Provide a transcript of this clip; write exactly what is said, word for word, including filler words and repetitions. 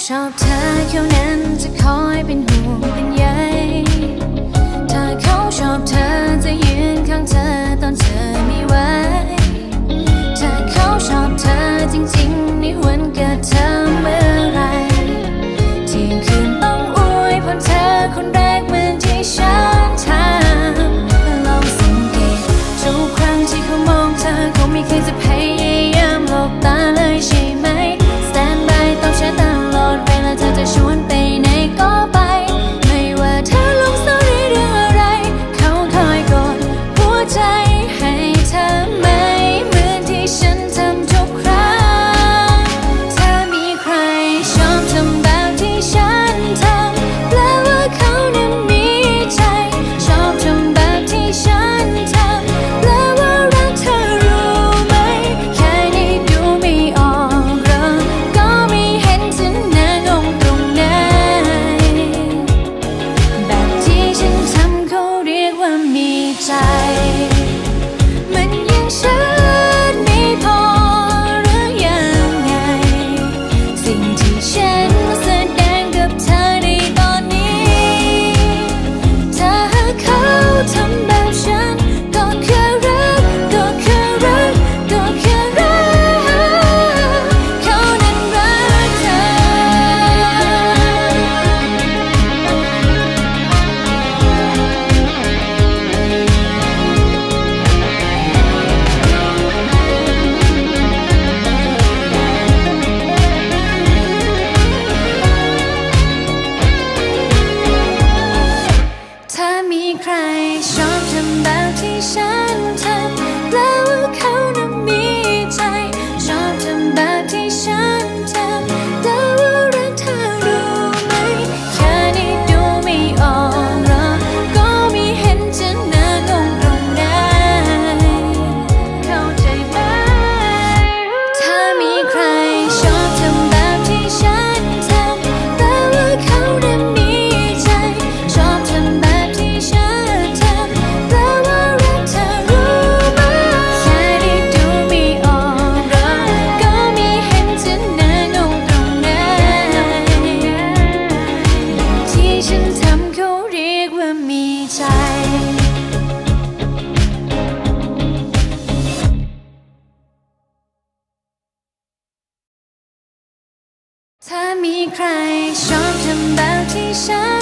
ชอบเธอเขานั้นจะคอยเป็นห่วงเป็นใยถ้าเขาชอบเธอจะยืนข้างเธอตอนเธอไม่ไหวถ้าเขาชอบเธอจริงๆในวันเกิดเธอเมื่อไรเที่ยงคืนต้องอวยพรเธอคนแรกเหมือนที่ฉันทำลองสังเกตทุกครั้งที่เขามองเธอเขาไม่เคยจะพยายามหลบตาเลยใช่ไหม Stand by ต้องใช้ตลอดเวลาเธอจะชวนไปไหนก็ไปไม่ว่าเธอลงสตอรี่เรื่องอะไรเขาคอยกดหัวใจให้เธอไม่เหมือนที่ฉันทำทุกครั้งถ้ามีใครชอบทำแบบที่ฉันทำแปลว่าเขานั้นมีใจชอบทำแบบที่ฉันทำแปลว่ารักเธอรู้ไหมแค่นี้ดูไม่ออกหรอกก็ไม่เห็นจะน่างงตรงไหนแบบที่ฉันทำเขาเรียกว่ามีใจมันยังชัดไม่พอหรือยังไงสิ่งที่ฉันแสดงกับเธอในตอนนี้ถ้าเขาทำแบบฉันก็แค่รักก็แค่รักก็แค่รักเขานั้นรักเธอถ้ามีใครชอบทำแบบที่ฉันทำแปลว่าเขานั้นมีใจชอบทำแบบที่ฉันทำแปลว่ารักเธอรู้ไหมแค่นี้ดูไม่ออกหรอกก็ไม่เห็นจะน่างงตรงไหนเข้าใจไหมถ้ามีใครชอบทำแบบที่ฉันทำแปลว่าเขานั้นมีใจชอบทำแบบที่ฉันทำแปลว่ารักเธอรู้ไหมแค่นี้ดูไม่ออกหรอกก็ไม่เห็นจะน่างงตรงไหนที่ฉันทำเขาเรียกว่ามีใจถ้ามีใครชอบทำแบบที่ฉัน